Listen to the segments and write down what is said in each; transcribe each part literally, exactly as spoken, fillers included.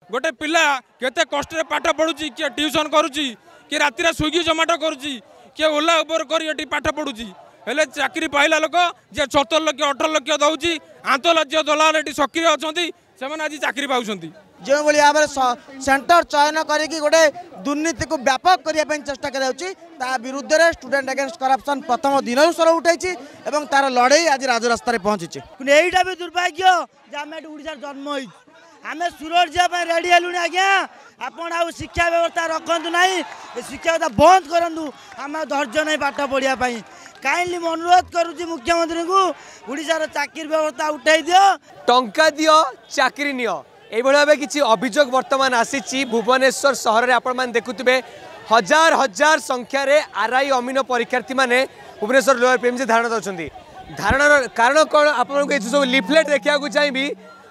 गोटे पिला केते कष्ट पाठ पढ़ुची किए ट्यूशन करुची किए राति स्विगी जोमाटो करुची किए ओला उबर कर पाठ पढ़ुची हेले चाकरी पाइला लोक जे सतर लक्ष अठर लक्ष दौर आंतरराज्य दलाल ये सक्रिय अच्छा से आज चाकरी पाँच जो भाई भाव में सेंटर चयन करके गोटे दुर्नीति को व्यापक करने चेष्टा कर विरुद्ध में स्टूडेंट अगेंस्ट करप्शन प्रथम दिन स्वर उठाई तार लड़े आज राजरास्तार पहुंची यहीटा भी दुर्भाग्य ओडिशा जन्म हो आम सुरत जावाई रेडी हेलु आज्ञा आपड़ आ शिक्षा व्यवस्था रखु ना शिक्षा व्यवस्था बंद करूँ आम धैर्य नहीं पाठ पढ़ाई काइंडली अनुरोध करुच्ची मुख्यमंत्री को ओडिशार चाकरी व्यवस्था उठाई दियो टंका दियो चाकरी नियो यही भाव किसी अभियोग बर्तमान आसी भुवनेश्वर सहर में आपण देखुवे हजार हजार संख्यार आरआई अमीन परीक्षार्थी मैंने भुवनेश्वर लोअर पीएमसी धारणा दौरान धारणार कारण कौन आपको सब लिफलेट देखा चाहिए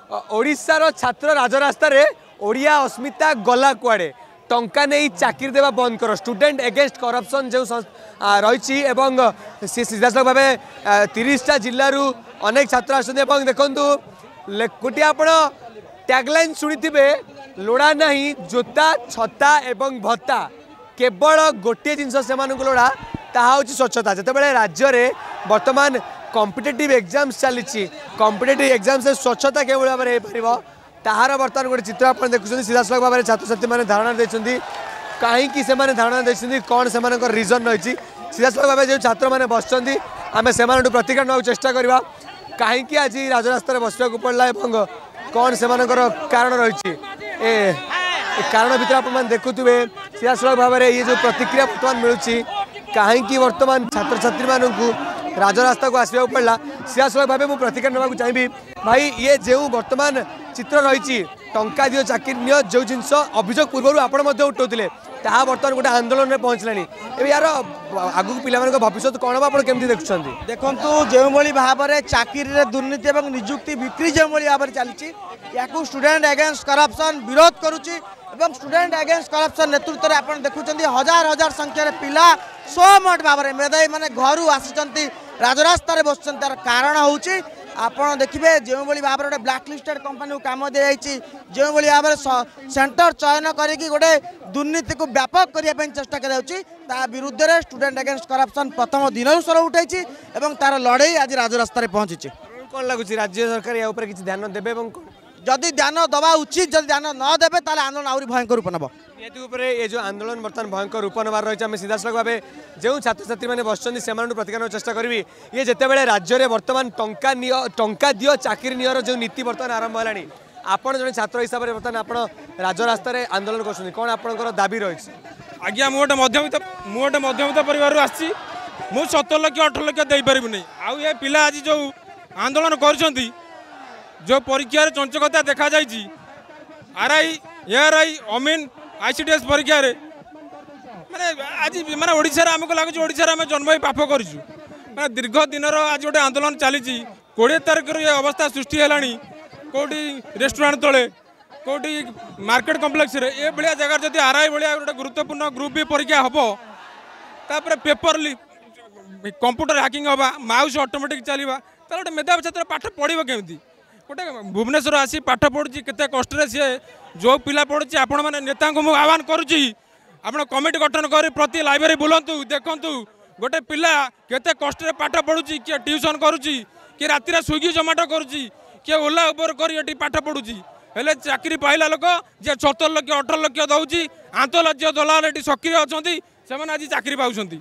ओडिशार छात्र राजरास्तार ओडिया अस्मिता गला कुआड़े टंका नहीं चाकरी देवा बंद कर स्टूडेंट एगेंस्ट करप्शन जो रही सी सीधासल भाव तीसटा जिलू अनेक छात्र आसते देखु गोटे आप टैगलाइन शुणी लोड़ा नहीं जोता छता एवं भत्ता केवल गोटे जिनस से लोड़ा ताहा स्वच्छता जिते राज्य में बर्तमान कॉम्पिटिटिव एग्जाम्स चली कॉम्पिटिटिव एग्जाम से स्वच्छता केवल भाव में हो ताहार बर्तमान गोटे चित्र आप देखुं सीधासल भाव में छात्र छात्री मैंने धारणा देते कहीं से धारणा देते कौन से रिजन रही सीधासल भाव जो छात्र मैंने बसुँच आम से प्रतिक्रिया ना चेष्टा करवा कहीं आज राजरास्तार बसवा पड़ला कौन से कारण रही ए कारण भर आप देखुए सीधासल भाव में ये जो प्रतिक्रिया बर्तमान मिलूँ कहीं बर्तमान छात्र छात्री मानू राजरास्ता को आसवा पड़ा सीधासल भाव में प्रतिक्रिया नाक चाहिए भाई ये जो बर्तमान चित्र रही टंका दियो चाकरी नियो जो जिनस अभियोग पूर्व आपण उठाउले ताहा बर्तमान गोटे आंदोलन में पहुँचलानी यार आगु पिला भविष्य कौन आप केमती देखुं देखु जो भाव में चाकरी दुर्नीति और निजुक्ति बिक्री जो भाव में चली या स्टूडेंट अगेंस्ट करप्शन विरोध करुच्ची स्टूडेंट अगेंस्ट करप्शन नेतृत्व में आप देखुं हजार हजार संख्यार पिला सोमठ भाव में मेधावी मैंने घर आसी राजरास्तार बस तार कारण हूँ आपड़ देखिए जो भाव में ब्लैक लिस्टेड कंपनी को कम दी जाइए जो भाव में सेंटर चयन करके गोटे दुर्नीति को व्यापक करने चेष्टा कर विरुद्ध में स्टूडेंट अगेंस्ट करप्शन प्रथम दिन स्वर उठाई तार लड़े आज राजरास्तार पहुंची कौन लगुच राज्य सरकार या किसी ध्यान देवे जदि ध्यान दवा उचित जब ध्यान न देवे ताले आंदोलन आहरी भयंकर रूप नब ये जो आंदोलन बर्तमान भयंकर रूप नबार रही है सीधासल भाव जो छात्र छात्री मैंने बसुँच से प्रतिक्रिया चेष्टा करी ये जिते बड़े राज्य में बर्तमान टंका नियो टंका दियो चाकरी नियर जो नीति बर्तमान आरंभ है आपड़ जो छात्र हिसाब से बर्तमान आप राजरास्तार आंदोलन कर कौन आपंकर दाबी रही आज्ञा मुझे मध्यमित मुझे मध्यमित परिवार आसी मुझ सतर लक्ष अठर लक्ष दे पारि नहीं आउ ये पिला आज जो आंदोलन कर जो परीक्षा चंचकता देखा जाइए आरआई एआरआई अमीन आईसीडीएस परीक्षा माने आज माने ओडिशा रे हमको लागुच ओडिशा रे हम जन्म ही पाप करिछु माने दीर्घ दिन आज गोटे आंदोलन चली बीस तारिख ये अवस्था सृष्टि है कोटी रेस्टोरेंट तले कोटी मार्केट कम्प्लेक्स रे ए भाया जगह जब आरआई भाया गोटे गुरुत्वपूर्ण ग्रुप भी परीक्षा हम तापर पेपर कंप्यूटर हैकिंग हवा माउस ऑटोमेटिक चलवा तार गोटे मेधावी छात्र पाठ पढ़ो केमती गोटे भुवनेश्वर आसी पाठ पढ़ुची केते कष्ट सी जो पिला पढ़ुची आपण मैंने नेता को मुझे आह्वान करुच्ची आप कमिटी गठन कर प्रति लाइब्रेरी बुलतु देखु गोटे पिला केते कष्ट पाठ पढ़ुची किए ट्यूशन करुच्ची किए राति स्विगी जोमाटो करुच्ची किए ओला उबर कर पाठ पढ़ुची हेले चाकरी पाइला लोक जे सतर लक्ष अठर लक्ष दौर आंतरराज्य दलाल ये सक्रिय अच्छा से आज चाकरी पाँच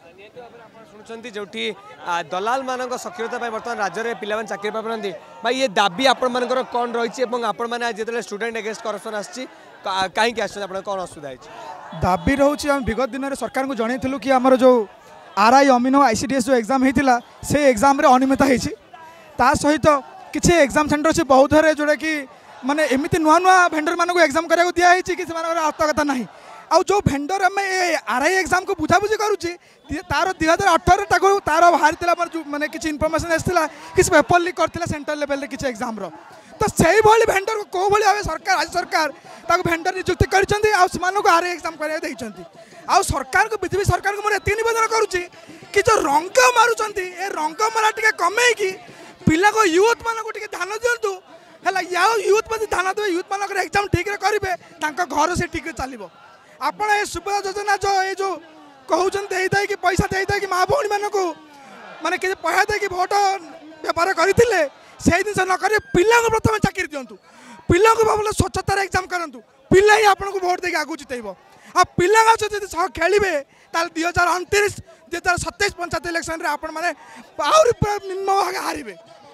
शुणुंट जो दलाल मान सक्रियता बर्तमान राज्य में पिला चाकरी पाई भाई ये दाबी आपण मानकर कौन रही आपण मैंने जो स्टूडेंट एगेंस्ट करप्शन आसी कहीं आस कौन असुविधा है दाबी रोचे विगत दिन में सरकार को जनइलु कि आमर जो आरआई अमीन आईसीडीएस जो एग्जाम होता से एग्जाम अनियमित होता सहित किसी एग्जाम सेंटर अच्छे बहुत है जोटा कि माने एमती नुआ नुआ भेंडर मानक एग्जाम कराया दिखाई कि आत्मकथा ना आउ जो भेंडर आम आरआई एग्जाम को बुझाबुझी करुच्ची तार दुई हजार अठर तार बाहरी मैंने किसी इनफर्मेशन आसाला किसी पेपर लिक करता सेंट्रल लेवल किसी एग्जाम तो से भाई भेंडर को कौ भाई सरकार आज सरकार भेंडर नियुक्ति कर आरआई एग्जाम कराया सरकार को बीजेपी सरकार को मुझे निवेदन करुच्ची कि जो रंग मारुंट रंग मारा टे कमे पिला को यूथ मान को ध्यान दिंतु है यूथ प्रति ध्यान देवे यूथ मान एग्जाम ठीक करेंगे घर से ठीक चलो आप सुभद्रा योजना जो ये जो कहते कि पैसा दे कि माँ भौणी मान को माने कि पैसा दे कि भोट बेपार करते से जिन नक पिला प्रथम चाकरी दिंतु पिला भाव स्वच्छतार एग्जाम करूँ पिला ही आपको भोट देके आगू जितेब आ पिला सह खेलेंगे दुई हजार अणतीस दुई हजार सतैश पंचायत इलेक्शन आपण मैंने आहरी हारे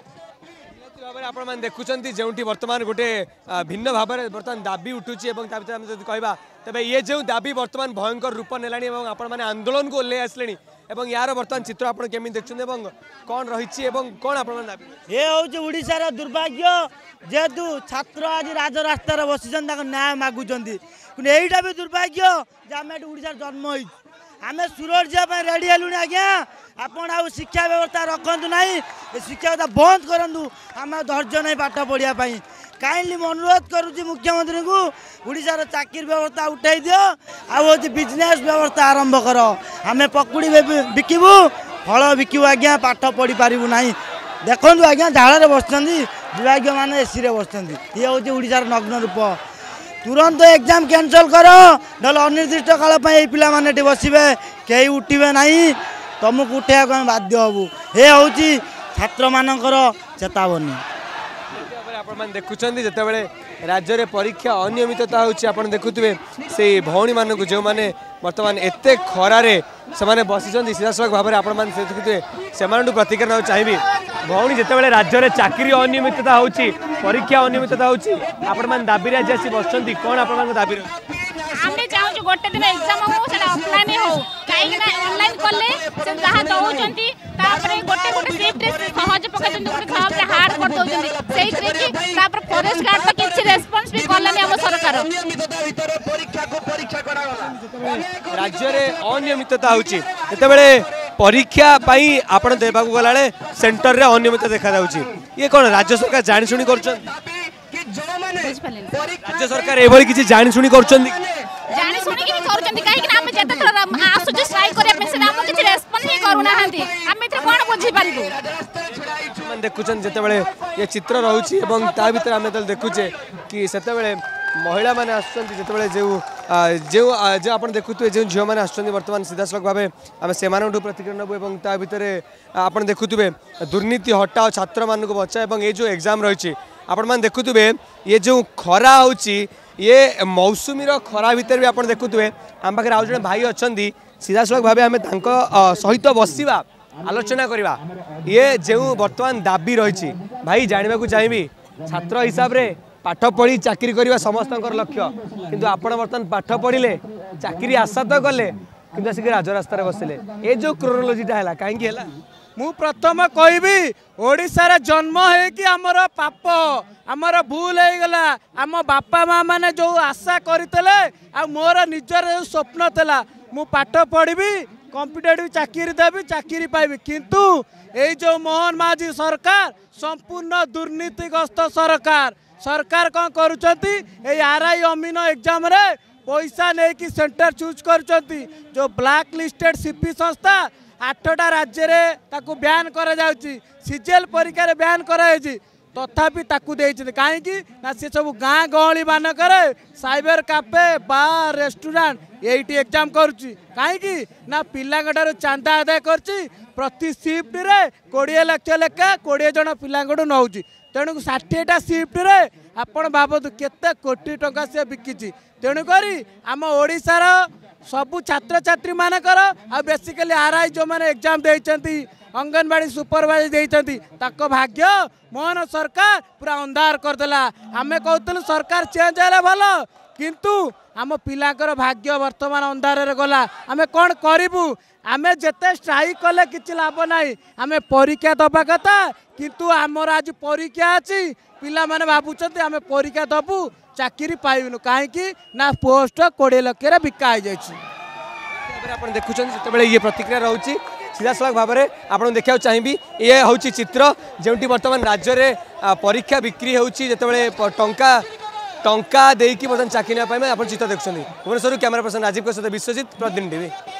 भाव देखुं जो बर्तमान गोटे भिन्न भाव में बर्तमान दाबी उठुची कहवा तेज ये जो दाबी बर्तमान भयंकर रूप नेला आपण मैंने आंदोलन को ओह्लै आसले यार बर्तमान चित्र आप देखते कौन रही कौन आप दाबी ये हूँ ओडिशार दुर्भाग्य जेहेतु छात्र आज राजरास्तार बसी न्याय मागुंट यहीटा भी दुर्भाग्य आम ओडिशार जन्म हो आम सुरत जावाई रेडी हेलु आज्ञा आपड़ आ शिक्षा व्यवस्था रखु ना शिक्षा व्यवस्था बंद करूँ आम धैर्य नहीं पाठ पढ़ापी काइंडली अनुरोध करुच्ची मुख्यमंत्री को ओडिशार चाकरी व्यवस्था उठाई दियो आ बिजनेस व्यवस्था आरंभ कर आम पकुड़ी बिकबू फल बिकबू आज्ञा पाठ पढ़ी पारू ना देखु आज्ञा झाड़े बस विभाग मैंने एसी रे बस ये हूँ ओडिशार नग्न रूप तुरंत एग्जाम कैंसल कर ना अनिर्दिष्ट काल पिला माने बसवे कहीं उठे ना तुमको उठा बाध्य हबू ये हूँ छात्र मानकर चेतावनी आप देखुं जिते राज्य में परीक्षा अनियमितता होती देखुए से भौणी मानक जो मैंने बर्तमान एत खरारे से बसी सीधासख भाव में आपण देखुए से प्रतिक्रिया चाहिए भौणी जिते राज्य में चाकरी अनियमितता होती परीक्षा अनियमितता होती आपण मैंने दाबी आज आसी बस कौन आप दाबी आमे चाहू गोटे दिन एग्जाम हो सेटा ऑफलाइन हो काहे ना ऑनलाइन करले से जहा दउचंती तापर गोटे गोटे शिफ्ट रे सहज पके जंती गोटे सब रे हार्ड कर दउचंती सेही रे कि तापर फॉरेस्ट गार्ड पर किछि रेस्पॉन्स भी करलानी हम सरकार राज्य रे अनियमितता होची जते बेले परीक्षा पाई आपण देबाकू गलाले सेंटर रे अनियमितता देखा जाउची ये कोन राज्य सरकार जानि सुनी करछन राज्य सरकार एभली किछि जानि सुनी करछन जानि सुनी कि करछन काहे कि हम जते थोड़ा आसु स्ट्राइक करे पे से हम किछि रेस्पॉन्स ही करूना हंती हम एथे कोन बुझी पारिबु मन देखुछन जते बेले ये चित्र रहउची एवं ता भीतर हम तल देखुचे कि सेते बेले महिला माने आछन जते बेले जे जो जो आप देखुए जो झील मैंने आसुच्च बर्तमान सीधासख भाव आम से प्रतिक्रिया नबू और ता भीतर आप देखुए दुर्नीति हटाओ छात्र मानक बचा और ये जो एग्जाम रही आपण मैंने देखुए ये जो खरा होची ये मौसुमी खरा भितर भी आप देखुए आम पाखे आउ जड़े भाई अच्छा सीधासख भाव आम सहित बसवा आलोचना करवा ये जो बर्तमान दाबी रही भाई जानवा चाहिए छात्र हिसाब से पाठ पढ़ी चाकरी करवा समस्त लक्ष्य किंतु आपण बर्तमान पाठ पढ़ले चाकरी आशा तो कले किंतु आसिक राजरास्तार बसिले ये जो क्रोनोलोजीटा है कहीं मु प्रथम कहबी ओडिशार जन्म है कि आमर पाप आमर भूल हो गला आम बापा माँ मैंने जो आशा करते आ मोर निजर जो स्वप्न था मु पाठ पढ़ी कॉम्पिटेटिव चाकरी देवी चाकरी पाइबी किंतु ये जो मोहन माझी सरकार संपूर्ण दुर्नीतिग्रस्त सरकार सरकार कौन करुँच आर आई अमीन एग्जाम रे पैसा नहीं सेंटर चूज करुँच जो ब्लैक लिस्टेड सीपी संस्था आठटा राज्य रे ताकू बैन करा जाउची सीजीएल परीक्षा रे बैन करा तथापि ताकू देइछथि काहे कि ना से सब गाँ गहली मानक साइबर कैफे बार रेस्टोरेंट एटी एग्जाम करुच्ची कहीं ना पिलाठार चांदा आदाय करची प्रति शिफ्ट रे कोड़े लक्ष लेखा कोड़े जन पिला नौची तेणु षाठीटा शिफ्ट रे आपण भावतु केते कोटी टंका से बिकिची तेणुक आम ओडिशार सबू छात्र छात्री मानकर आ बेसिकली आर आई जो मैंने एग्जाम देइछंती अंगनवाड़ी सुपरवाइजर देइछंती ताको भाग्य मोहन सरकार पूरा अंधार करदेला आमे कहतलु सरकार चेंज हैला भलो किंतु आम पिलाकर भाग्य वर्तमान अंधार रे गला आमे कोन करिबु आमे जेते स्ट्राइक कले किछि लाभ नाही आमे परीक्षा दबा कथा किंतु आमर आज परीक्षा अछि पिला माने भाबुछंती आमे परीक्षा दबु चाकरी पाइबनु काहे ना पोस्ट कोड़े लक्ष बिका आप देखुं ये प्रतिक्रिया रोचे सीधासख भाव में आपको देखा चाहिए ये हूँ चित्र जो बर्तमान राज्य में परीक्षा बिक्री होती टंका टंका देकी बर्तमान चाकरी नापाई आप चित्र देखुं भुवनेश्वर कैमरा पर्सन राजीव सहित विश्वजित प्रतिदिन टीवी।